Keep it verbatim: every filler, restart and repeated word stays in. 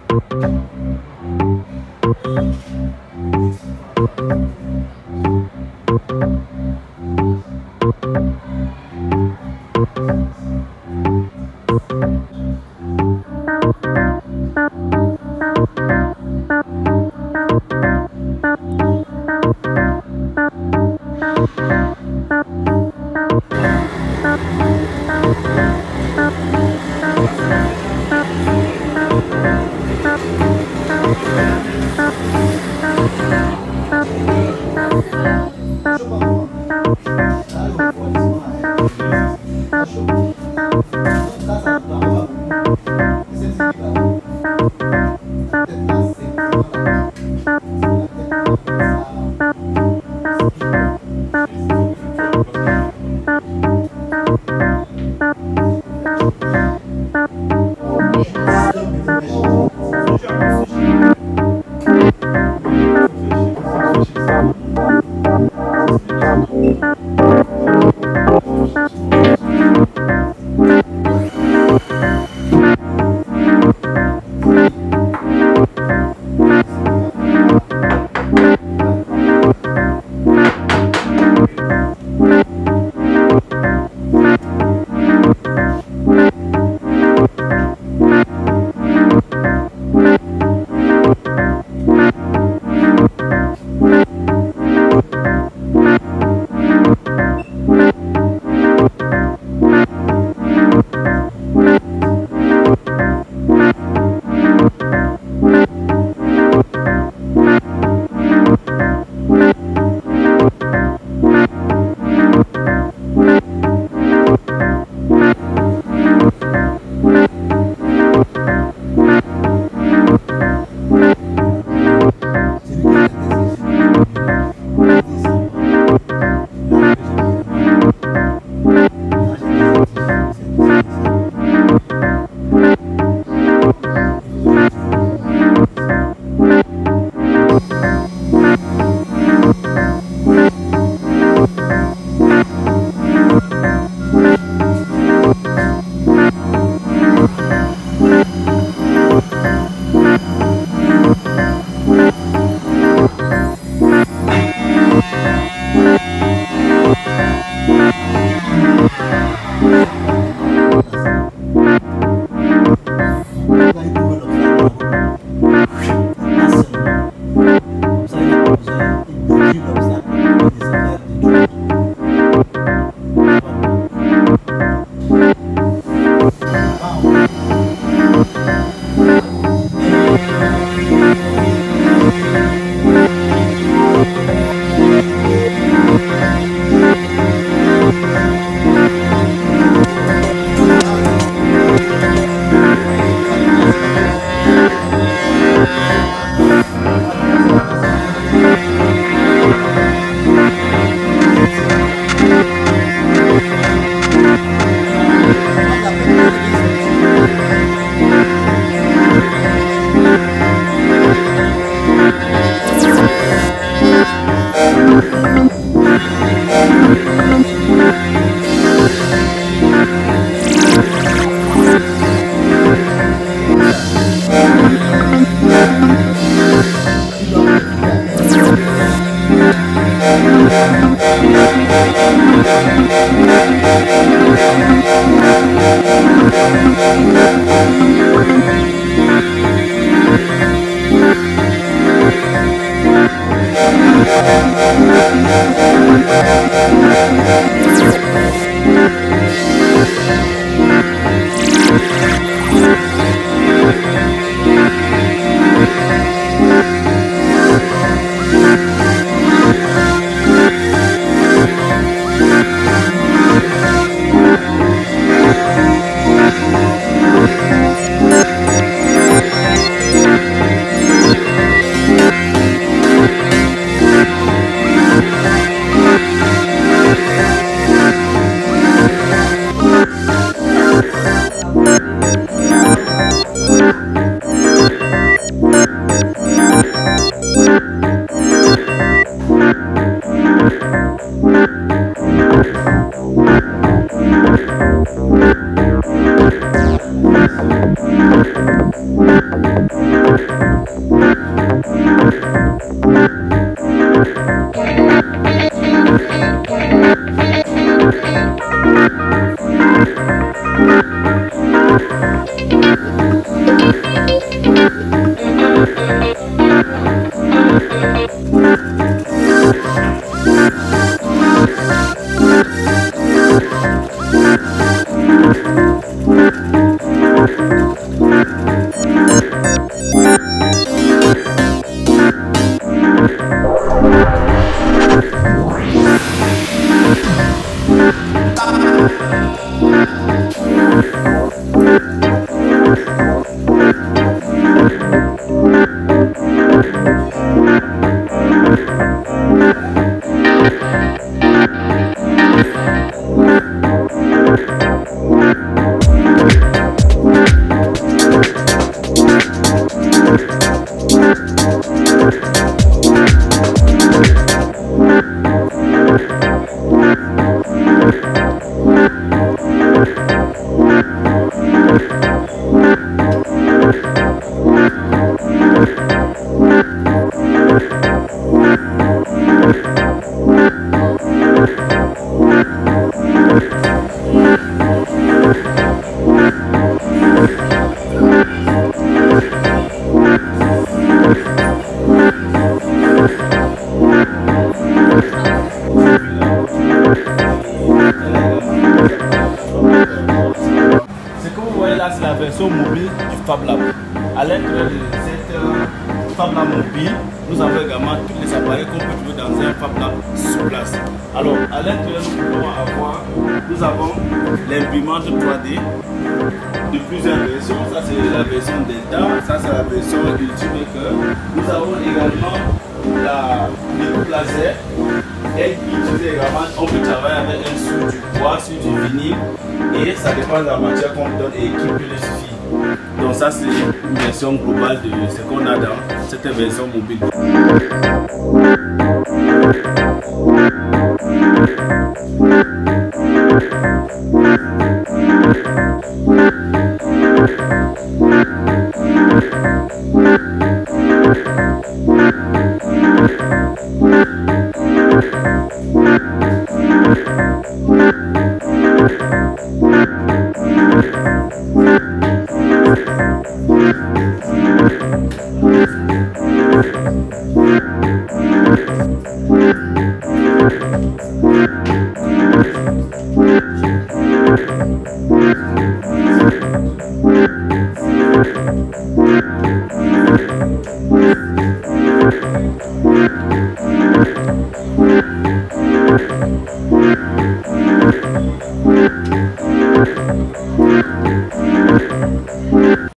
Thank Mobile du Fab Lab. À l'intérieur de cette euh, Fab Lab mobile, nous avons également tous les appareils qu'on peut trouver dans un Fab Lab sur place. Alors, à l'intérieur, nous pouvons avoir, nous avons l'imprimante trois D de plusieurs versions. Ça, c'est la version Delta, ça, c'est la version Ultimaker. Nous avons également la découpe laser. Elle utilise également, on peut travailler avec un sur du bois, sur du vinyle, et ça dépend de la matière qu'on donne et qui peut le suffire. Donc ça c'est une version globale de ce qu'on a dans cette version mobile. We'll be right back.